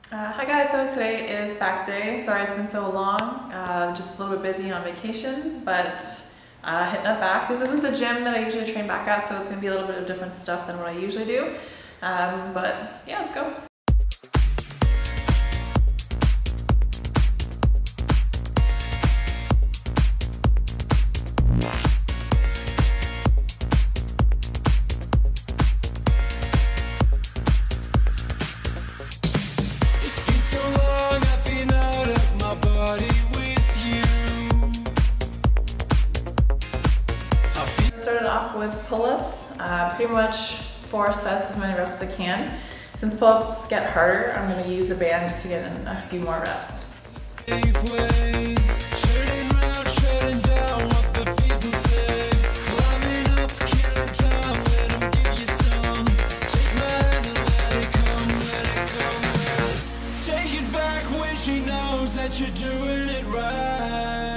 Hi guys, so today is back day. Sorry it's been so long, just a little bit busy on vacation, but hitting up back. This isn't the gym that I usually train back at, so it's going to be a little bit of different stuff than what I usually do, but yeah, let's go. Started off with pull-ups, pretty much 4 sets, as many reps as I can. Since pull-ups get harder, I'm going to use a band just to get in a few more reps. You're doing it right.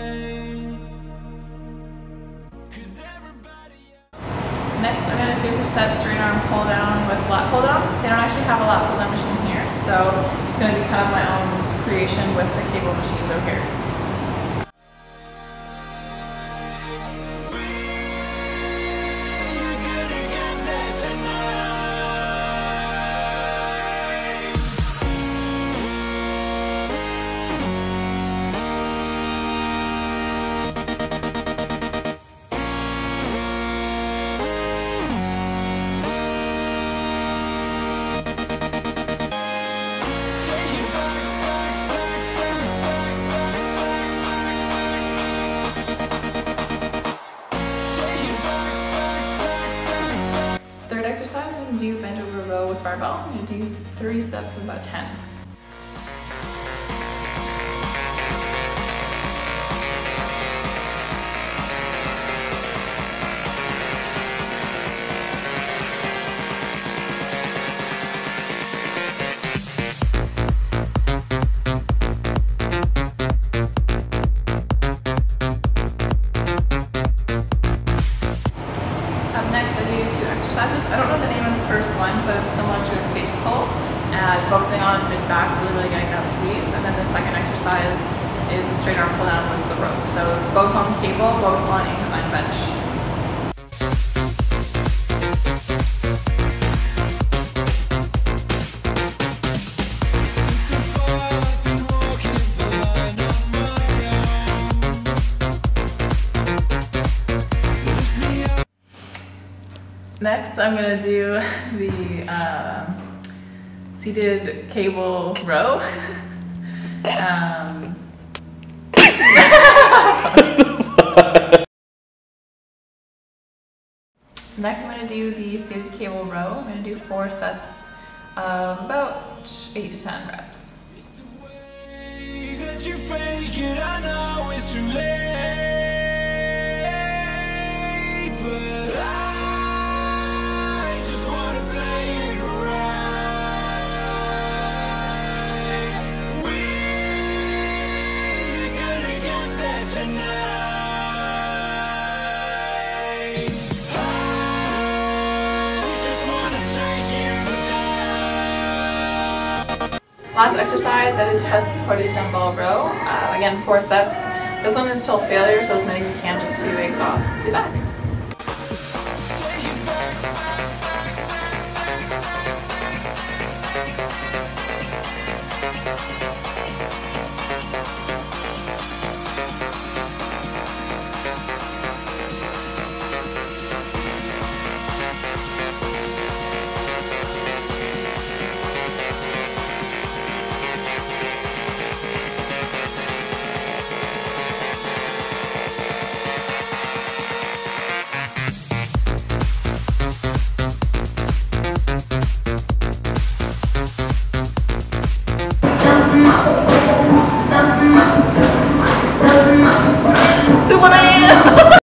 Next, I'm going to superset straight arm pull down with lat pull down. They don't actually have a lat pull down machine here, so it's going to be kind of my own creation with the cable machines over here. Third exercise, we're going to do bent over row with barbell. I'm going to do 3 sets of about 10. Next, I do 2 exercises. I don't know the name of the first one, but it's similar to a face pull, focusing on mid-back, really getting that squeeze. And then the second exercise is the straight arm pull down with the rope. So both on cable, both on incline bench. Next, I'm going to do the seated cable row. Next, I'm going to do the seated cable row. I'm going to do 4 sets of about 8 to 10 reps. Last exercise, I did chest supported dumbbell row. Again, 4 sets. This one is till failure, so as many as you can just to exhaust the back.